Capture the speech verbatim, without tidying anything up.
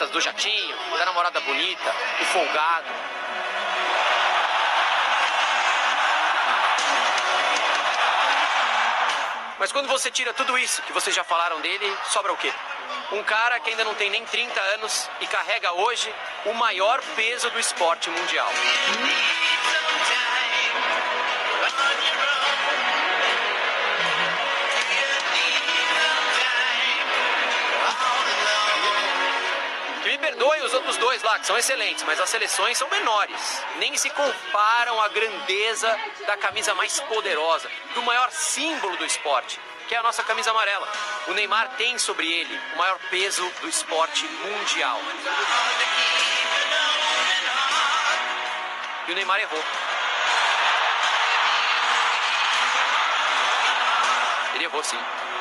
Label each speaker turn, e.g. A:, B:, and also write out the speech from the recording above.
A: festas do jatinho, da namorada bonita, o folgado. Mas quando você tira tudo isso que vocês já falaram dele, sobra o quê? Um cara que ainda não tem nem trinta anos e carrega hoje o maior peso do esporte mundial. Que me perdoem os outros dois lá, que são excelentes, mas as seleções são menores. Nem se comparam à grandeza da camisa mais poderosa, do maior símbolo do esporte, que é a nossa camisa amarela. O Neymar tem sobre ele o maior peso do esporte mundial. E o Neymar errou. Ele errou sim.